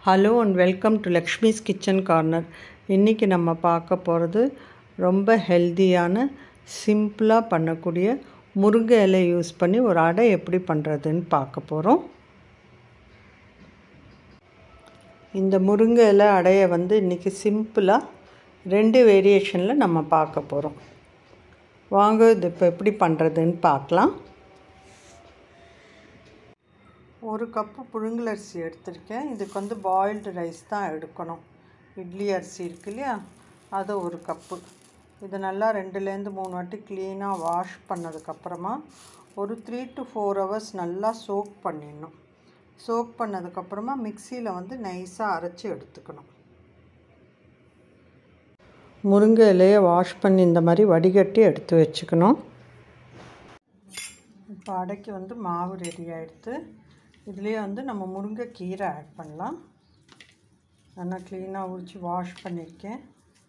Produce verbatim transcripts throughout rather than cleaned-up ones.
Hello and welcome to Lakshmi's kitchen corner. இன்றைக்கி நம்ம பார்க்க போகிறது ரொம்ப ஹெல்த்தியான சிம்பிளாக பண்ணக்கூடிய முருங்கை இலை யூஸ் பண்ணி ஒரு அடை எப்படி பண்ணுறதுன்னு பார்க்க போகிறோம். இந்த முருங்கை இலை அடையை வந்து இன்றைக்கி சிம்பிளாக ரெண்டு வேரியேஷனில் நம்ம பார்க்க போகிறோம். வாங்க இது இப்போ எப்படி பண்ணுறதுன்னு பார்க்கலாம். ஒரு கப்பு புழுங்கல் அரிசி எடுத்திருக்கேன். இதுக்கு வந்து பாயில்டு ரைஸ் தான் எடுக்கணும். இட்லி அரிசி இருக்கு இல்லையா, அது ஒரு கப்பு. இது நல்லா ரெண்டுலேருந்து மூணு வாட்டி க்ளீனாக வாஷ் பண்ணதுக்கப்புறமா ஒரு த்ரீ டு ஃபோர் ஹவர்ஸ் நல்லா சோக் பண்ணிடணும். சோக் பண்ணதுக்கப்புறமா மிக்சியில் வந்து நைஸாக அரைச்சி எடுத்துக்கணும். முருங்கை இலையை வாஷ் பண்ணி இந்த மாதிரி வடிகட்டி எடுத்து வச்சுக்கணும். இப்போ அடைக்கு வந்து மாவு ரெடி ஆகிடுது. இதுலேயே வந்து நம்ம முருங்கை கீரை ஆட் பண்ணலாம். நல்லா க்ளீனாக உரித்து வாஷ் பண்ணியிருக்கேன்.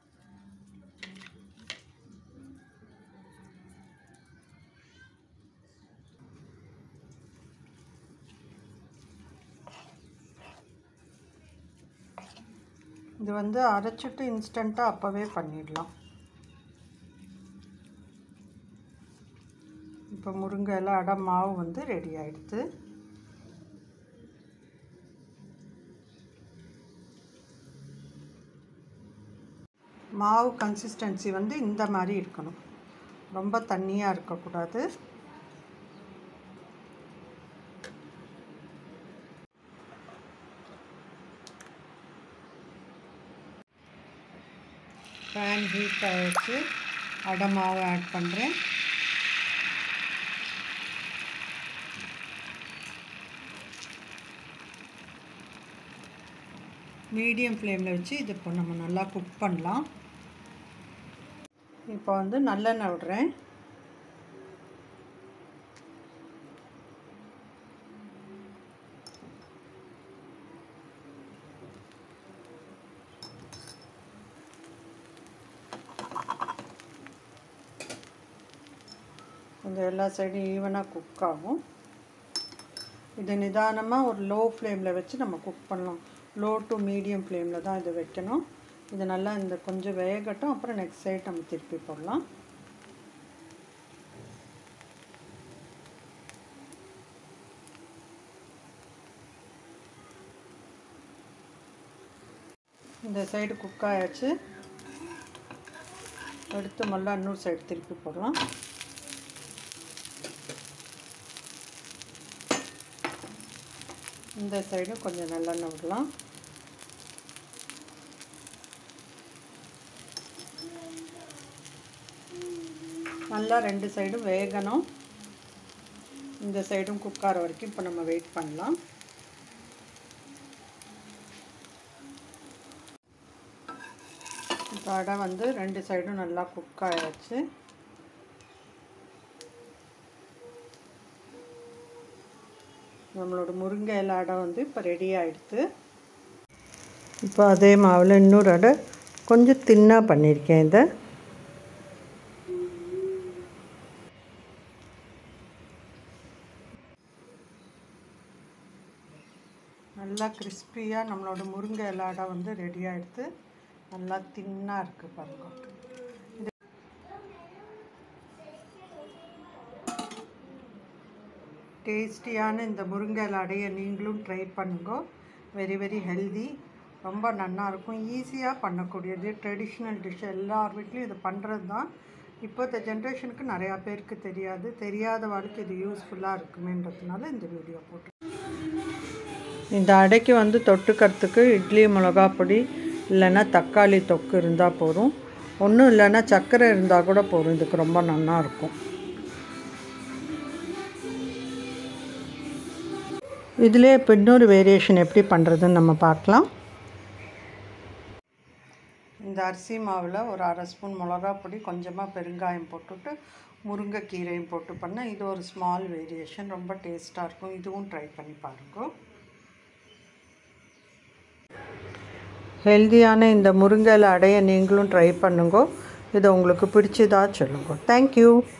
இது வந்து அரைச்சிட்டு இன்ஸ்டண்ட்டாக அப்போவே பண்ணிடலாம். இப்போ முருங்கை எல்லாம் அடை மாவு வந்து ரெடி ஆகிடுது. மாவு கன்சிஸ்டன்சி வந்து இந்த மாதிரி இருக்கணும். ரொம்ப தண்ணியாக இருக்கக்கூடாது. பேன் ஹீட் ஆகிடுச்சு. அடை மாவு ஆட் பண்ணுறேன். மீடியம் ஃப்ளேமில் வச்சு இது இப்போ நம்ம நல்லா குக் பண்ணலாம். இப்போ வந்து நல்லெண்ணெய் விடுறேன். கொஞ்சம் எல்லா சைடும் ஈவனாக குக் ஆகும். இது நிதானமாக ஒரு லோ ஃப்ளேமில் வச்சு நம்ம குக் பண்ணலாம். லோ டு மீடியம் ஃப்ளேமில் தான் இது வைக்கணும். இது நல்லா இந்த கொஞ்சம் வேகட்டும். அப்புறம் நெக்ஸ்ட் சைட் நம்ம திருப்பி போடலாம். இந்த சைடு குக் ஆயாச்சு. எடுத்து நல்லா இன்னொரு சைடு திருப்பி போடலாம். இந்த சைடும் கொஞ்சம் நல்லெண்ணெய் விடலாம். நல்லா ரெண்டு சைடும் வேகணும். இந்த சைடும் குக் ஆகிற வரைக்கும் இப்போ நம்ம வெயிட் பண்ணலாம். இப்போ அடை வந்து ரெண்டு சைடும் நல்லா குக் ஆகிடுச்சு. நம்மளோட முருங்கை இலை அடை வந்து இப்போ ரெடி ஆகிடுது. இப்போ அதே மாவில் இன்னொரு அடை கொஞ்சம் தின்னாக பண்ணியிருக்கேன். இதை நல்லா கிறிஸ்பியாக நம்மளோட முருங்கை இலை அடை வந்து ரெடி ஆகிடுது. நல்லா தின்னாக இருக்குது பாருங்க. இது டேஸ்டியான இந்த முருங்கை இலை அடையை நீங்களும் ட்ரை பண்ணுங்க. Very very healthy. ரொம்ப நல்லாயிருக்கும். ஈஸியாக பண்ணக்கூடியது. Traditional dish. எல்லார் வீட்லேயும் இது பண்ணுறது தான். இப்போ இந்த ஜென்ரேஷனுக்கு நிறையா பேருக்கு தெரியாது. தெரியாத வாழ்க்கை இது யூஸ்ஃபுல்லாக இருக்குமேன்றதுனால இந்த வீடியோ போட்டு. இந்த அடைக்கு வந்து தொட்டுக்கிறதுக்கு இட்லி மிளகா பொடி இல்லைன்னா தக்காளி தொக்கு இருந்தால் போதும். ஒன்றும் இல்லைன்னா சர்க்கரை இருந்தால் கூட போதும். இதுக்கு ரொம்ப நல்லாயிருக்கும். இதிலே இப்போ இன்னொரு வேரியேஷன் எப்படி பண்ணுறதுன்னு நம்ம பார்க்கலாம். இந்த அரிசி மாவில் ஒரு அரை ஸ்பூன் மிளகா பொடி, கொஞ்சமாக பெருங்காயம் போட்டுட்டு முருங்கைக்கீரையும் போட்டு பண்ணால் இது ஒரு ஸ்மால் வேரியேஷன். ரொம்ப டேஸ்ட்டாக இருக்கும். இதுவும் ட்ரை பண்ணி பாருங்க. ஹெல்தியான இந்த முருங்கை இலை அடையை நீங்களும் ட்ரை பண்ணுங்க. இதை உங்களுக்கு பிடிச்சதா சொல்லுங்க. தேங்க்யூ.